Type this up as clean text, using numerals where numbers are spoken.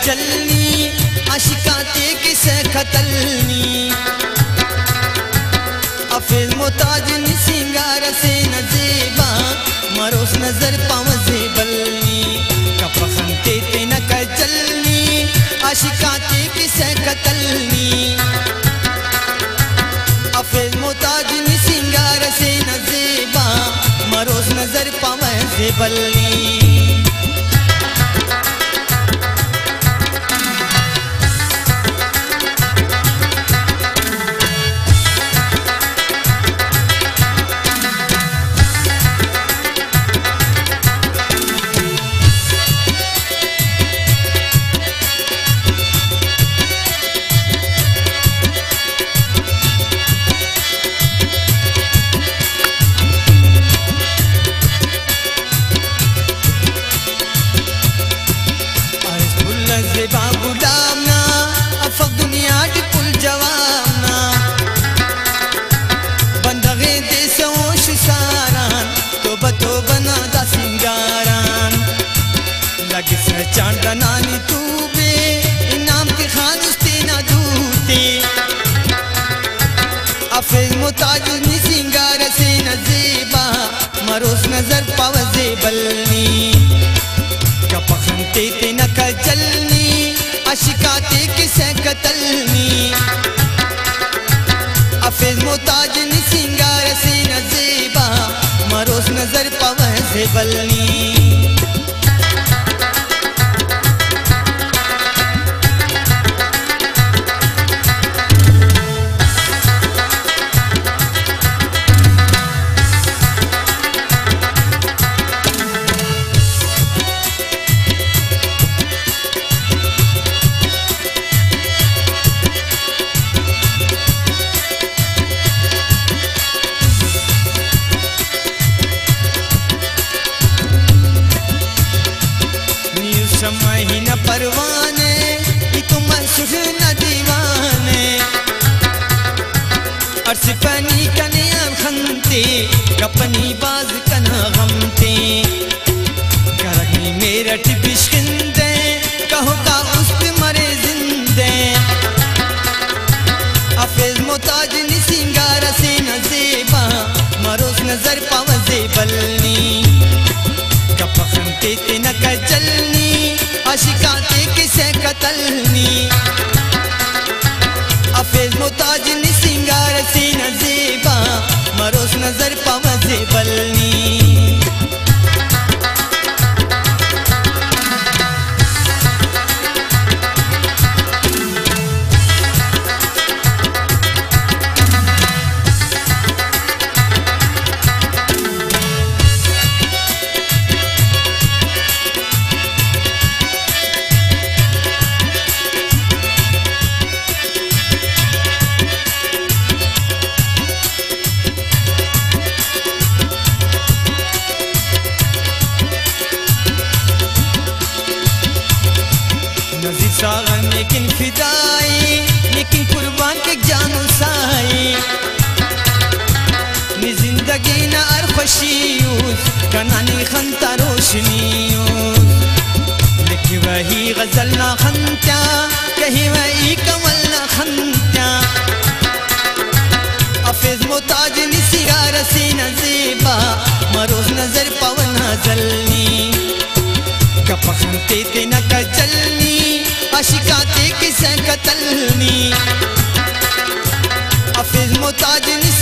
कचलनी आशिकाते किसे कतलनी अफेज मोताज सिंगार से नजेबा मरोस नजर पावजे बलनी कपखनते ते न कचलनी आशिकाते किसे कतलनी अफेज मोताज सिंगार से नजेबा मरोस नजर पावजे बलनी बाबू डामना अफक दुनिया की कुल जवाना बंदगे देशों शिसारान तो बना दा सिंगारान लगे से चांदा नानी तू बे इनाम के खान उसते ना दूते अफेज मोताज नी सिंगार से नजेबा मरोस नजर पावजे बलनी कपखनते ते न कचलनी आशिकाते किसे कतलनी अफेज मोताज सिंगार से नजेबा मरोस नजर पावजे बलनी महीना परवाने तुम सुन दीवाने अर्श पनी कनिया खनते कपनी बाज कना गमते करनी मेरा टिबिश्किंदे कहो का उस पे मरे जिंदे अफेज मोताज नी सिंगार से नजेबा मरोस नजर पावजे बलनी कपखनते ते न कचलनी आशिकाते किसे कतलनी अफेज मोताज सिंगार से नजेबा मरोस नजर पावजे बलनी लेकिन फिदाई लेकिन कुर्बान के जानो साई नी जिंदगी ना अर खुशियूस कनानी खंता रोशनियूस लिखी वही गजल ना खंता कही वही कमल ना खंता अफेज मोताज नी सिंगार से नजेबा मरोस नजर पवना जलनी कपखनते ते न कचलनी आशिकाते किसे कतलनी अफेज मोताज